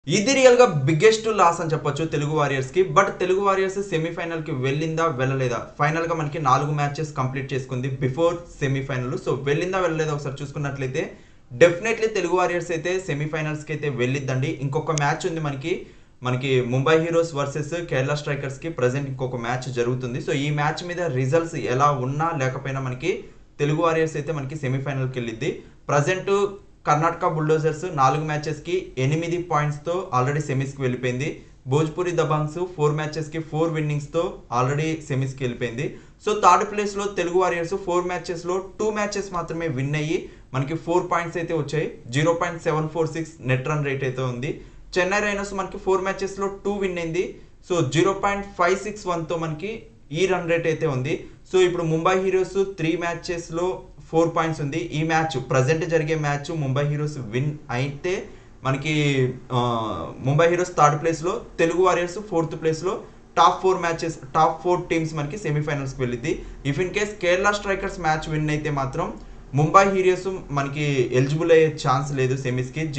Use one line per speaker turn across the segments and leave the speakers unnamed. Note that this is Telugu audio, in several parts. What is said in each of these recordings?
ఇది రియల్ గా బిగ్గెస్ట్ లాస్ అని చెప్పొచ్చు తెలుగు వారియర్స్ కి. బట్ తెలుగు వారియర్స్ సెమీఫైనల్ కి వెళ్ళిందా వెళ్ళలేదా? ఫైనల్ గా మనకి 4 మ్యాచెస్ కంప్లీట్ చేసుకుంది బిఫోర్ సెమీఫైనల్. సో వెళ్ళిందా వెళ్ళలేదా ఒకసారి చూసుకున్నట్లయితే డెఫినెట్లీ తెలుగు వారియర్స్ అయితే సెమీఫైనల్స్ కి అయితే వెళ్ళిద్దండి. ఇంకొక మ్యాచ్ ఉంది మనకి Mumbai heroes versus Kerala strikers కి ప్రెసెంట్ ఇంకొక మ్యాచ్ జరుగుతుంది. సో ఈ మ్యాచ్ మీద రిజల్ట్స్ ఎలా ఉన్నా లేకపోయినా మనకి తెలుగు వారియర్స్ అయితే మనకి సెమీఫైనల్కి వెళ్ళిద్ది. ప్రజెంట్ కర్ణాటక బుల్డోజర్స్ 4 మ్యాచెస్ కి 8 పాయింట్స్ తో ఆల్రెడీ సెమీస్ కి వెళ్ళిపోయింది. భోజ్పురి దబాంగ్స్ 4 మ్యాచెస్ కి 4 విన్నింగ్స్ తో ఆల్రెడీ సెమీస్ కి వెళ్ళిపోయింది. సో థర్డ్ ప్లేస్ లో తెలుగు వారియర్స్ 4 మ్యాచెస్ లో 2 మ్యాచెస్ మాత్రమే విన్ అయ్యి మనకి 4 పాయింట్స్ అయితే వచ్చాయి. 0.746 నెట్ రన్ రేట్ అయితే ఉంది. చెన్నై రైనర్స్ మనకి 4 మ్యాచెస్ లో 2 విన్ అయింది. సో 0.561 తో మనకి ఈ రన్ రేట్ అయితే ఉంది. సో ఇప్పుడు ముంబై హీరోస్ 3 మ్యాచెస్ లో 4 పాయింట్స్ ఉంది. ఈ మ్యాచ్ ప్రజెంట్ జరిగే మ్యాచ్ ముంబై హీరోస్ విన్ అయితే మనకి ముంబై హీరోస్ థర్డ్ ప్లేస్ లో, తెలుగు వారియర్స్ 4th ప్లేస్ లో. టాప్ 4 టీమ్స్ మనకి సెమీఫైనల్స్ కి వెళ్ళింది. If in case Kerala strikers match win అయితే మాత్రం ముంబై హీరోస్ మనకి ఎలిజిబుల్ అయ్యే ఛాన్స్ లేదు సెమీస్ కి.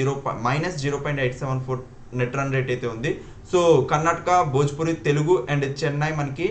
-0.874 నెట్ రన్ రేట్ అయితే ఉంది. సో కర్ణాటక, భోజ్పురి, తెలుగు అండ్ చెన్నై మనకి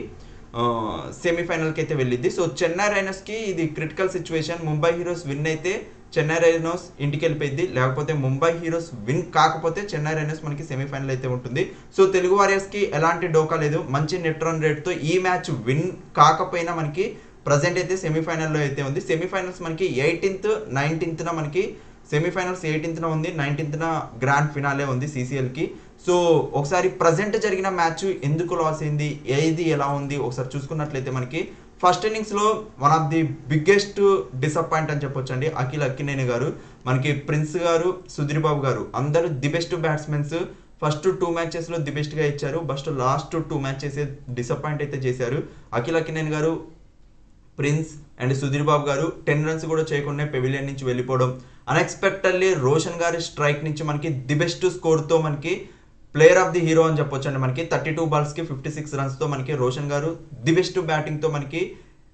సెమీఫైనల్కి అయితే వెళ్ళింది. సో చెన్నై రైనర్స్ కి ఇది critical situation. Mumbai heroes win అయితే చెన్నై రైనర్స్ ఇంటికి వెళ్ళిపోయింది, లేకపోతే ముంబై హీరోస్ విన్ కాకపోతే చెన్నై రైనర్స్ మనకి సెమీఫైనల్ అయితే ఉంటుంది. సో తెలుగు వారియర్స్ కి ఎలాంటి డోకా లేదు. మంచి నెట్ రన్ రేట్ తో ఈ మ్యాచ్ విన్ కాకపోయినా మనకి ప్రజెంట్ అయితే సెమీఫైనల్లో అయితే ఉంది. సెమీఫైనల్స్ మనకి 18th, 19th మనకి సెమీఫైనల్స్ 18th ఉంది, 19th గ్రాండ్ ఫినాలే ఉంది CCL కి. సో ఒకసారి ప్రజెంట్ జరిగిన మ్యాచ్ ఎందుకు లాస్ అయింది, ఏది ఎలా ఉంది ఒకసారి చూసుకున్నట్లయితే మనకి ఫస్ట్ ఇన్నింగ్స్ లో one of the biggest disappoint అని చెప్పొచ్చు అండి అఖిల్ అక్కినేని గారు. మనకి ప్రిన్స్ గారు, సుధీర్ బాబు గారు అందరూ the best batsmens. First 2 matches లో ది బెస్ట్ గా ఇచ్చారు, బట్ లాస్ట్ 2 మ్యాచెస్ డిసప్పాయింట్ అయితే చేశారు. అఖిల్ అక్కినేని గారు, ప్రిన్స్ అండ్ సుధీర్ బాబు గారు 10 రన్స్ కూడా చేయకుండా పెవిలియన్ నుంచి వెళ్ళిపోవడం. అన్ఎక్స్పెక్టెడ్లీ రోషన్ గారి స్ట్రైక్ నుంచి మనకి ది బెస్ట్ స్కోర్ తో మనకి ప్లేయర్ ఆఫ్ ది హీరో అని చెప్పొచ్చు అండి. మనకి 32 బాల్స్ కి 56 రన్స్ తో మనకి రోషన్ గారు ది బెస్ట్ బ్యాటింగ్ తో మనకి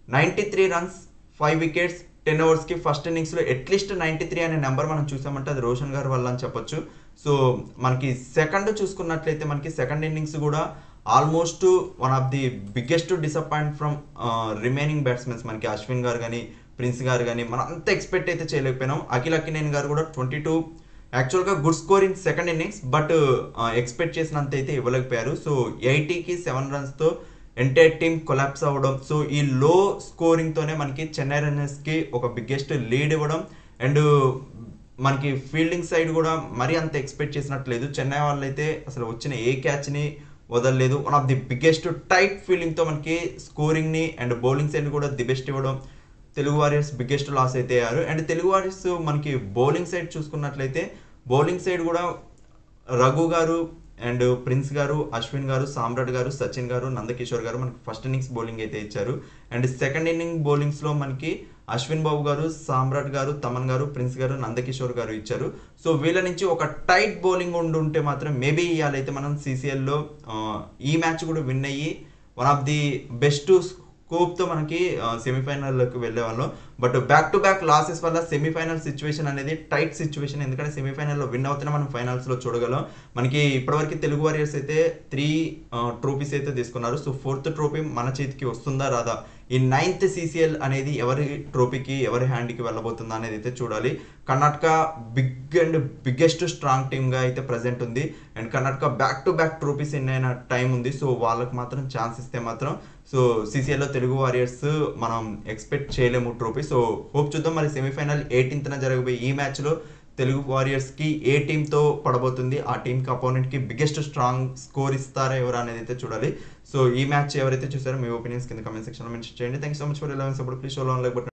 93 రన్స్, 5 వికెట్స్, 10 ఓవర్స్ కి ఫస్ట్ ఇన్నింగ్స్ లో అట్లీస్ట్ 93 అనే నెంబర్ మనం చూసామంటే అది రోషన్ గారి వల్ల అని చెప్పొచ్చు. సో మనకి సెకండ్ చూసుకున్నట్లయితే మనకి సెకండ్ ఇన్నింగ్స్ కూడా almost one of the biggest disappoint from remaining batsmens. మనకి అశ్విన్ గారు కానీ, ప్రిన్స్ గారు కానీ మనం అంత ఎక్స్పెక్ట్ అయితే చేయలేకపోయినాం. అఖిల్ అక్కినేని గారు కూడా 22 యాక్చువల్గా good score in second innings, but expect చేసినంత అయితే ఇవ్వలేకపోయారు. సో 80కి 7 రన్స్తో ఎంటైర్ టీమ్ కొలాప్స్ అవ్వడం. సో ఈ లో స్కోరింగ్తోనే మనకి చెన్నై రన్నర్స్కి ఒక బిగ్గెస్ట్ లీడ్ ఇవ్వడం. అండ్ మనకి ఫీల్డింగ్ సైడ్ కూడా మరీ అంత ఎక్స్పెక్ట్ చేసినట్లేదు. చెన్నై వాళ్ళు అయితే అసలు వచ్చిన ఏ క్యాచ్ని వదలలేదు. One of the biggest tight ఫీల్డింగ్తో మనకి స్కోరింగ్ని అండ్ బౌలింగ్ సైడ్ కూడా ది బెస్ట్ ఇవ్వడం. తెలుగు వారియర్స్ బిగ్గెస్ట్ లాస్ అయితే అయ్యారు. అండ్ తెలుగు వారియర్స్ మనకి బౌలింగ్ సైడ్ చూసుకున్నట్లయితే బౌలింగ్ సైడ్ కూడా రఘు గారు అండ్ ప్రిన్స్ గారు, అశ్విన్ గారు, సామ్రాట్ గారు, సచిన్ గారు, నందకిషోర్ గారు మనకి ఫస్ట్ ఇన్నింగ్స్ బౌలింగ్ అయితే ఇచ్చారు. అండ్ సెకండ్ ఇన్నింగ్ బౌలింగ్స్లో మనకి అశ్విన్ బాబు గారు, సామ్రాట్ గారు, తమన్ గారు, ప్రిన్స్ గారు, నందకిషోర్ గారు ఇచ్చారు. సో వీళ్ళ నుంచి ఒక టైట్ బౌలింగ్ ఉంటే మాత్రం మేబీ ఇవాళైతే మనం CCLలో ఈ మ్యాచ్ కూడా విన్ అయ్యి వన్ ఆఫ్ ది బెస్ట్ స్కోప్తో మనకి సెమీఫైనల్లోకి వెళ్ళే వాళ్ళం. But back to back losses వల్ల సెమీఫైనల్ సిచ్యువేషన్ అనేది టైట్ సిచ్యువేషన్. ఎందుకంటే సెమీఫైనల్లో విన్ అవుతూనే మనం ఫైనల్స్లో చూడగలం. మనకి ఇప్పటివరకు తెలుగు వారియర్స్ అయితే 3 ట్రోఫీస్ అయితే తీసుకున్నారు. సో 4th ట్రోఫీ మన చేతికి వస్తుందా రాదా, ఈ 9th CCL అనేది ఎవరి ట్రోఫీకి ఎవరి హ్యాండ్కి వెళ్ళబోతుందా అనేది అయితే చూడాలి. కర్ణాటక బిగ్గెస్ట్ స్ట్రాంగ్ టీమ్గా అయితే ప్రజెంట్ ఉంది. And Karnataka back to back trophies ఎన్నైనా టైం ఉంది. సో వాళ్ళకి మాత్రం ఛాన్స్ ఇస్తే మాత్రం సో CCLలో తెలుగు వారియర్స్ మనం ఎక్స్పెక్ట్ చేయలేము ట్రోఫీ. సో హోప్ చూద్దాం. మరి సెమీఫైనల్ 18th జరగబోయే ఈ మ్యాచ్లో తెలుగు వారియర్స్కి ఏ టీంతో పడబోతుంది, ఆ టీంకి అపోనెంట్కి బిగ్గెస్ట్ స్ట్రాంగ్ స్కోర్ ఇస్తారా ఎవరు అనేది అయితే చూడాలి. సో ఈ మ్యాచ్ ఎవరైతే చూసారో మీ ఒపీనియన్స్ కింద కామెంట్ సెక్షన్లో మెన్షన్ చేయండి. Thank you so much for 11 support. Please show like button.